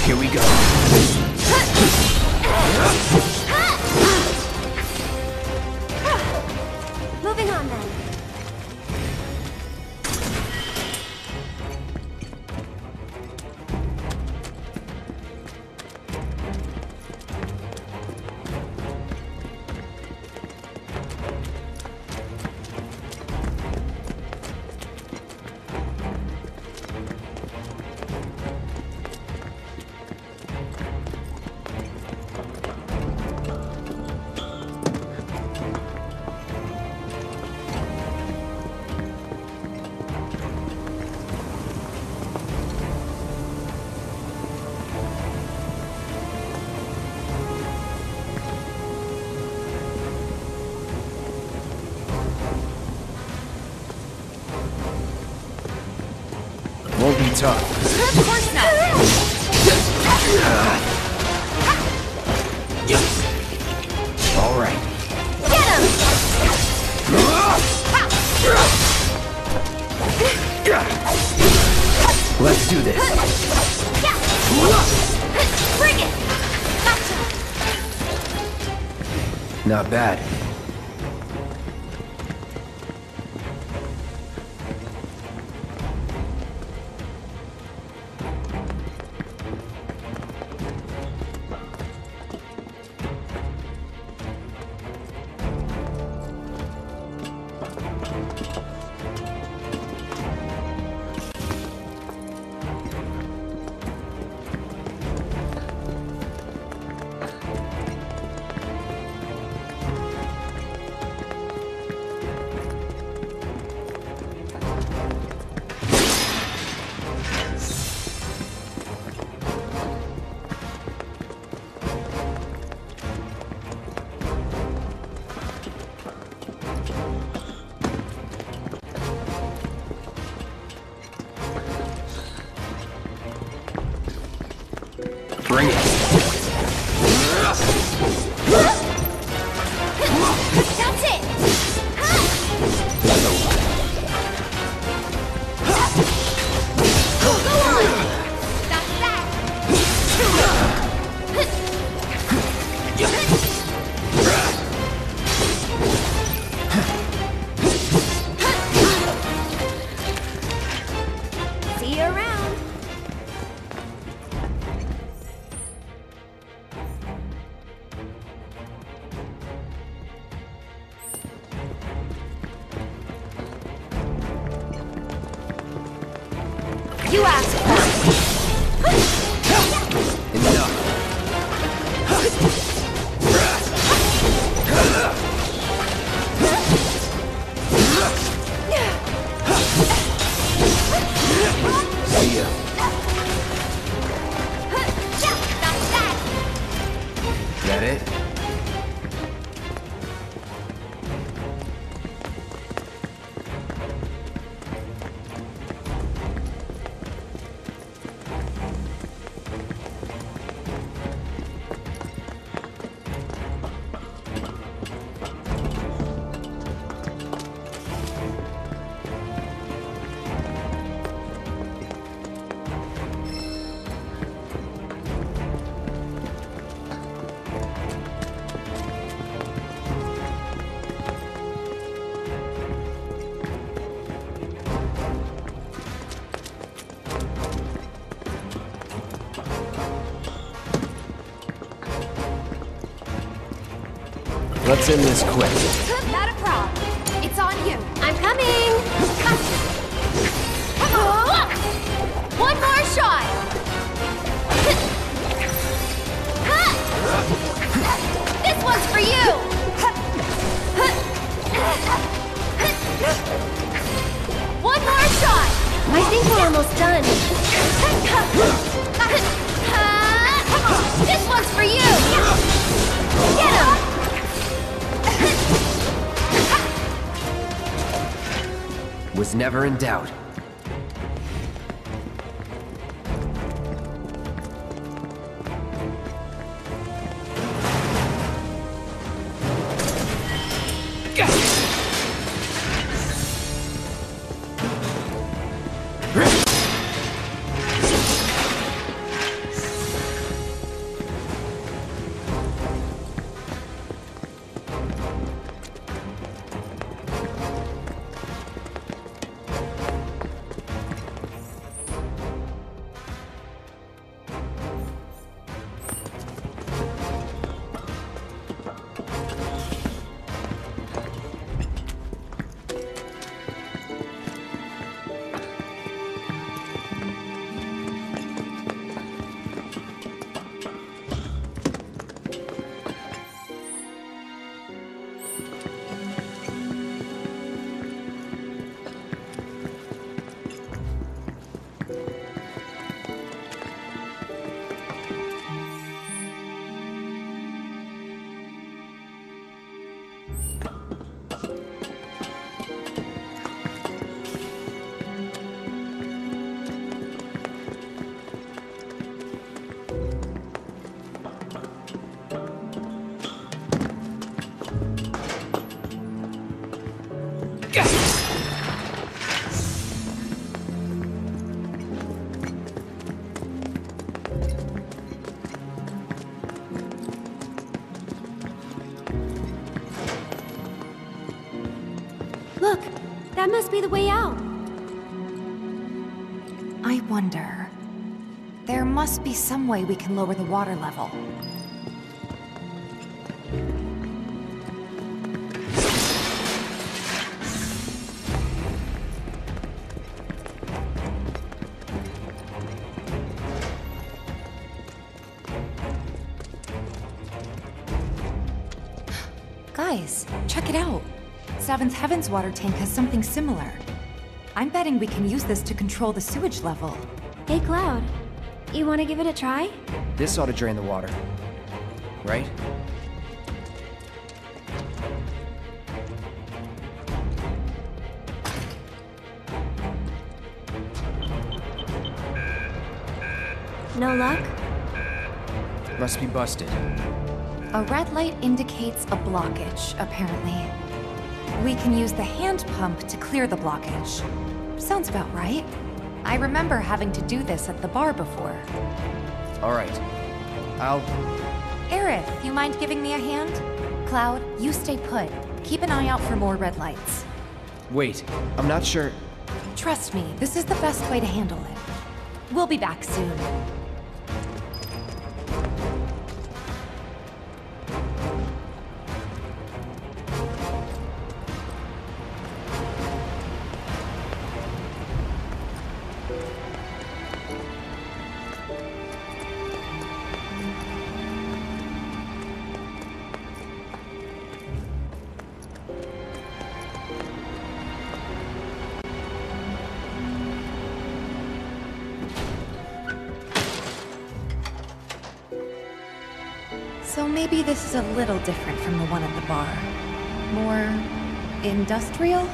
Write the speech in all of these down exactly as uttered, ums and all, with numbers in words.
Here we go. Moving on then. Won't be tough. Of course not. All right. Get him! Let's do this. Bring it! Gotcha! Not bad. Bring it. That's it! Go on! That's that! See you around. You asked first. Enough. See ya. That's that. That it? Let's end this quick. Not a problem. It's on you. I'm coming. One more shot. This one's for you. One more shot. I think we're almost done. This one's for you. Get him. Was never in doubt. That must be the way out. I wonder... There must be some way we can lower the water level. Guys, check it out. Seventh Heaven's water tank has something similar. I'm betting we can use this to control the sewage level. Hey, Cloud. You want to give it a try? This ought to drain the water. Right? No luck? Must be busted. A red light indicates a blockage, apparently. We can use the hand pump to clear the blockage. Sounds about right. I remember having to do this at the bar before. All right. I'll... Aerith, you mind giving me a hand? Cloud, you stay put. Keep an eye out for more red lights. Wait, I'm not sure... Trust me, this is the best way to handle it. We'll be back soon. So maybe this is a little different from the one at the bar. More... industrial?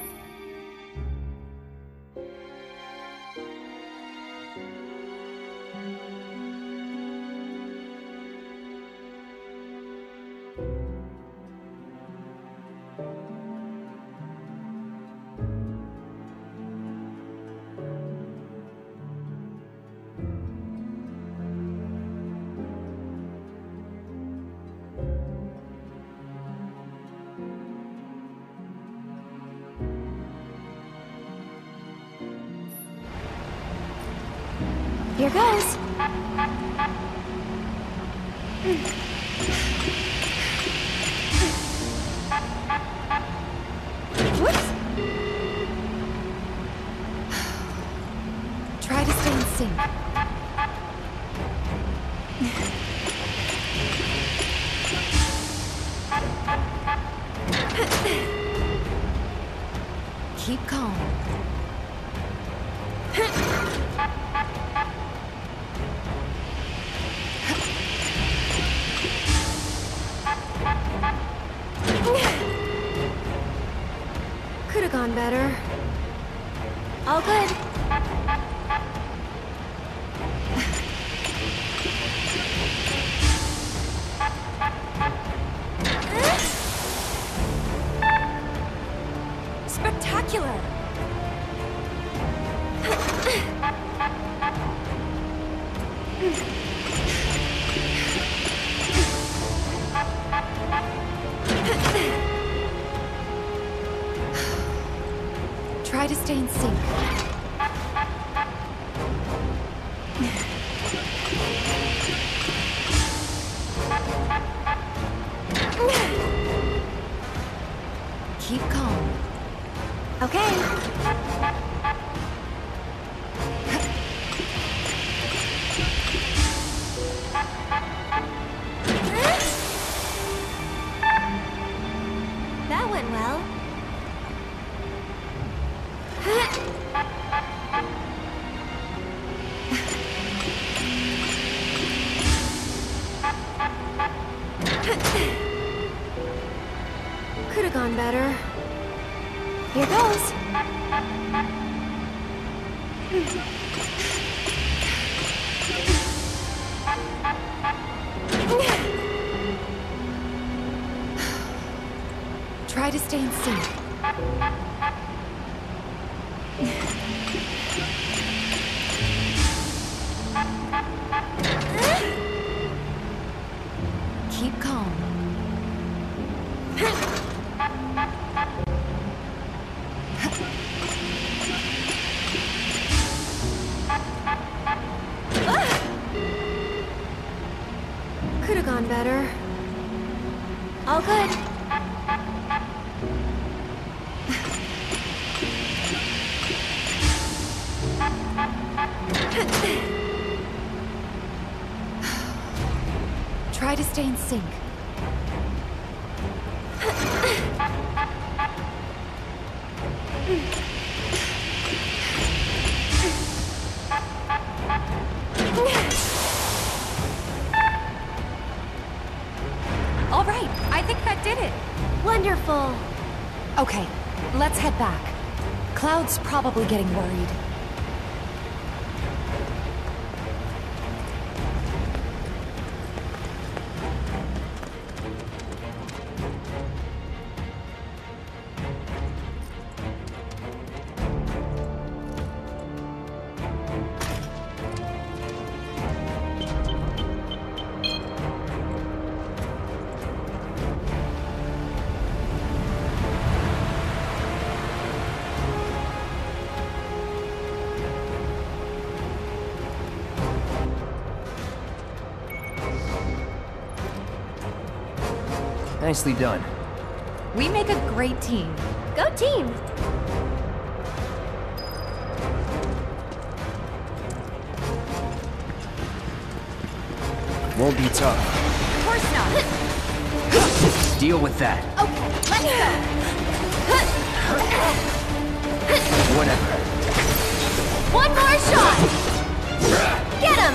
Here goes. Whoops. Try to stay in sync. Keep calm. Could have gone better. All good. Spectacular! Try to stay in sync. Keep calm. Okay. That went well. Could have gone better. Here goes. Try to stay in sync. Keep calm. Could have gone better. All good. Try to stay in sync. All right, I think that did it. Wonderful. Okay, let's head back. Cloud's probably getting worried. Nicely done. We make a great team. Go team! Won't be tough. Of course not. Deal with that. Okay, let's go! Whatever. One more shot! Get him!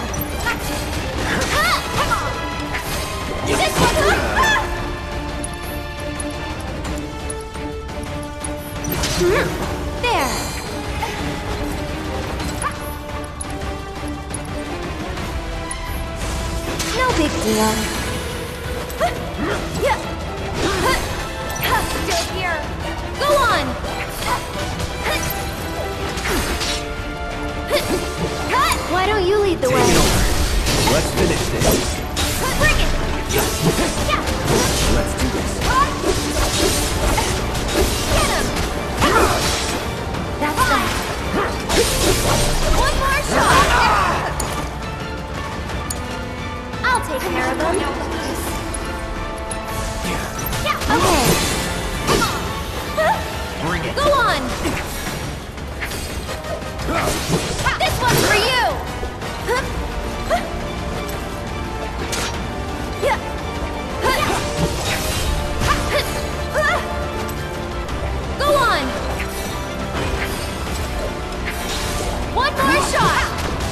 This one's up! There! No big deal. Still here. Go on! Why don't you lead the way? Let's finish this. Bring it! Let's do this. Get him! That's that. One more shot! I'll take care of him. Yeah, okay. Bring it. Go on! This one's for you! Go on! One more shot!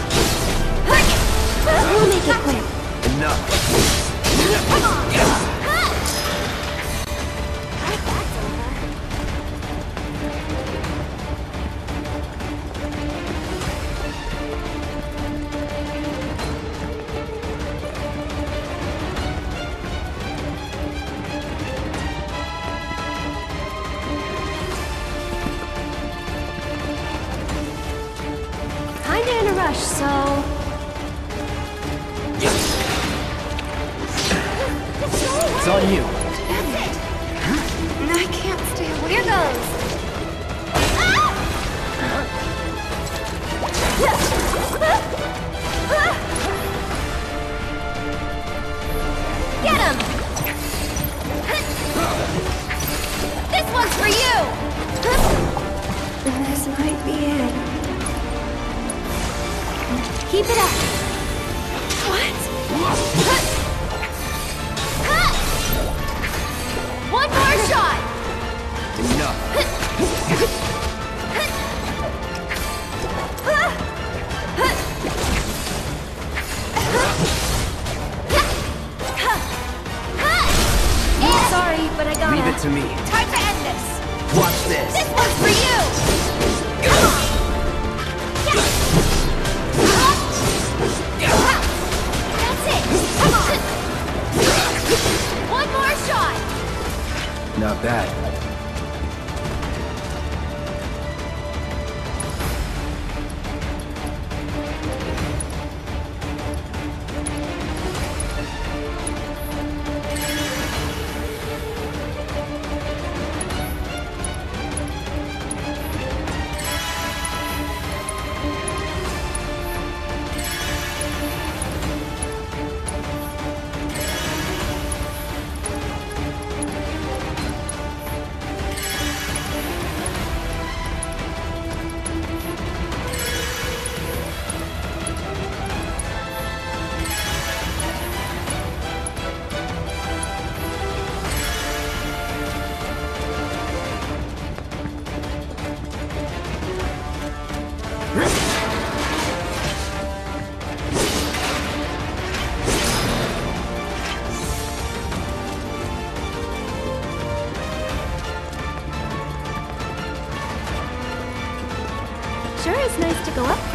We'll make it quick. Enough. Come on! Right, that's over. Kinda in a rush, so... It's on you. I can't stay away. Here goes. Get him! This one's for you! This might be it. Keep it up. What? One more shot! Enough. Sorry, but I gotta... Leave it to me. Time to end this. Watch this. This one's for you! Come on! That's it! Come on! One more shot! Not bad.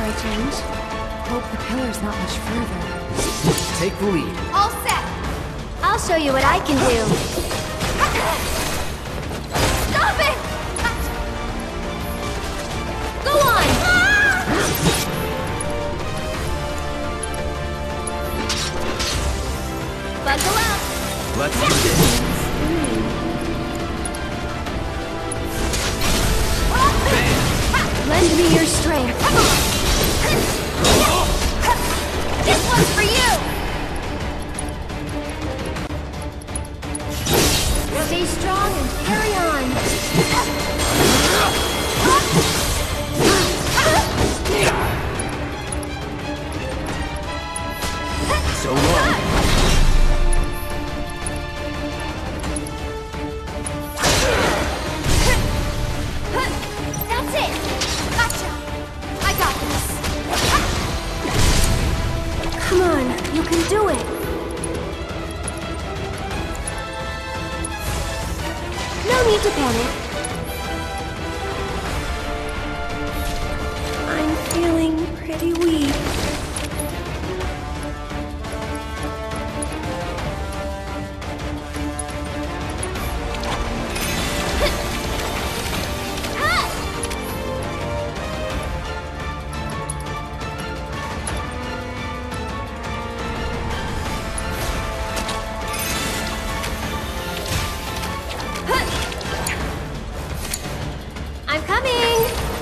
I change. Hope the pillar's not much further. Take the lead. All set! I'll show you what I can do. Stop it! Go on! Buckle up! Let's do this. Lend me your strength. This one's for you! Stay strong and carry on. So long. That's it! Gotcha! I got this! Come on, you can do it! No need to panic. I'm feeling pretty weak. I'm coming!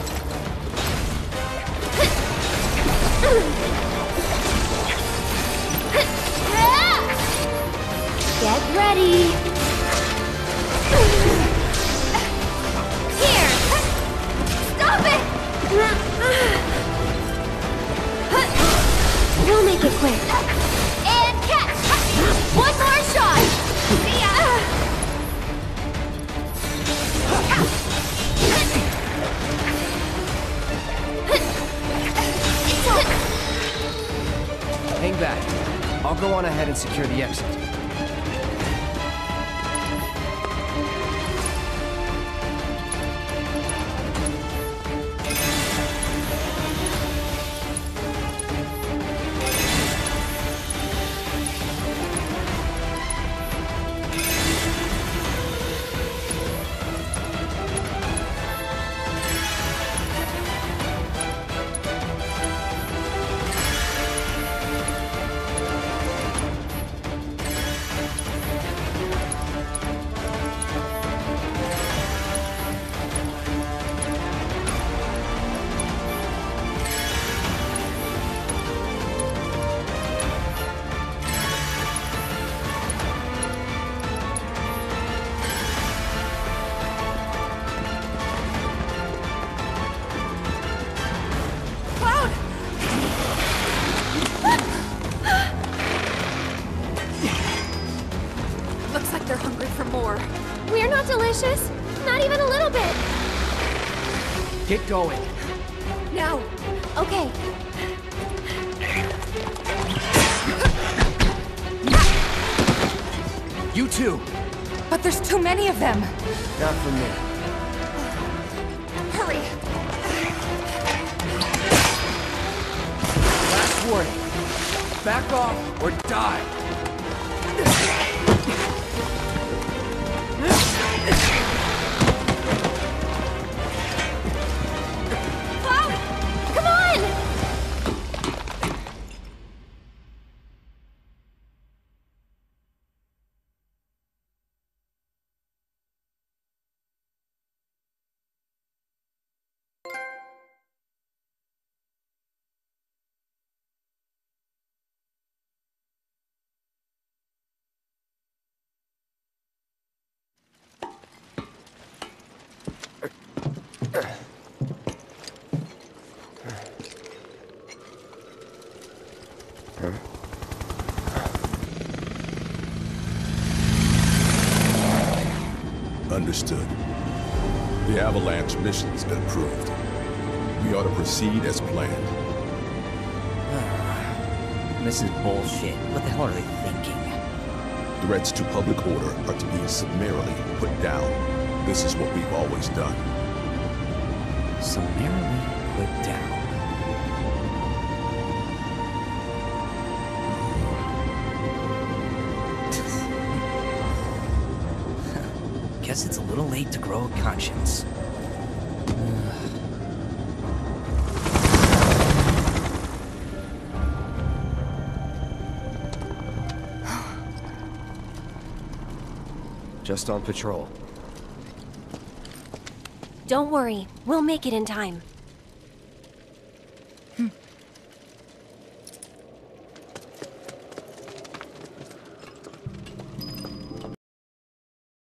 Get ready! Here! Stop it! We'll make it quick. And catch! One more shot! See ya! Hang back. I'll go on ahead and secure the exit. They're hungry for more. We're not delicious. Not even a little bit. Get going. Now. Okay. You too. But there's too many of them. Not for me. Hurry. Last warning. Back off or die. Cloud! Come on! Understood. The Avalanche mission's been approved. We ought to proceed as planned. This is bullshit. What the hell are they thinking? Threats to public order are to be summarily put down. This is what we've always done. Summarily put down. Guess it's a little late to grow a conscience. Just on patrol. Don't worry, we'll make it in time. Hmm.